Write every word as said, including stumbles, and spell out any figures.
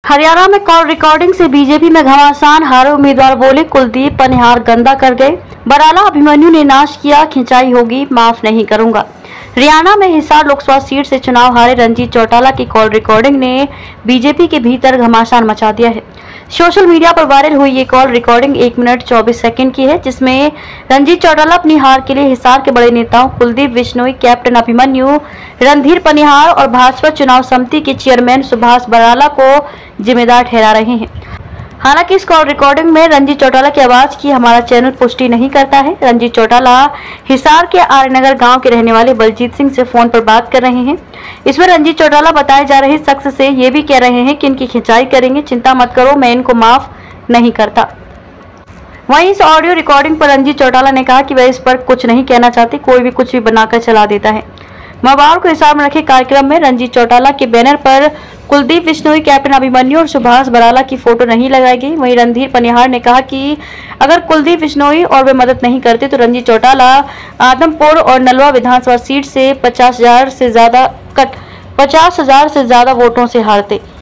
हरियाणा में call recording से BJP में घमासान, हारे उम्मीदवार बोले कुलदीप पनिहार गंदा कर गए। बराला अभिमन्यु ने नाश किया, खिंचाई होगी माफ नहीं करूंगा। हरियाणा में हिसार लोकसभा सीट से चुनाव हारे रंजीत चौटाला की कॉल रिकॉर्डिंग ने बीजेपी के भीतर घमासान मचा दिया है। सोशल मीडिया पर वायरल हुई ये कॉल रिकॉर्डिंग एक मिनट चौबीस सेकंड की है, जिसमें रंजीत चौटाला अपनी हार के लिए हिसार के बड़े नेताओं कुलदीप बिश्नोई, कैप्टन अभिमन्यु, रणधीर पनिहार और भाजपा चुनाव समिति के चेयरमैन सुभाष बराला को जिम्मेदार ठहरा रहे हैं। हालांकि इस कॉल रिकॉर्डिंग में रंजीत चौटाला की आवाज की हमारा चैनल पुष्टि नहीं करता है। रंजीत चौटाला हिसार के आर्यनगर गांव के रहने वाले बलजीत सिंह से फोन पर बात कर रहे हैं। इसमें रंजीत चौटाला बताए जा रहे शख्स से ये भी कह रहे हैं कि इनकी खिंचाई करेंगे, चिंता मत करो, मैं इनको माफ नहीं करता। वहीं इस ऑडियो रिकॉर्डिंग पर रंजीत चौटाला ने कहा कि वह इस पर कुछ नहीं कहना चाहते, कोई भी कुछ भी बनाकर चला देता है। मंगलवार को हिसार में रखे कार्यक्रम में रंजीत चौटाला के बैनर पर कुलदीप बिश्नोई, कैप्टन अभिमन्यु और सुभाष बराला की फोटो नहीं लगाई गई। वहीं रणधीर पनिहार ने कहा कि अगर कुलदीप बिश्नोई और वे मदद नहीं करते तो रंजीत चौटाला आदमपुर और नलवा विधानसभा सीट से पचास हजार से ज्यादा कट पचास हजार से ज्यादा वोटों से हारते।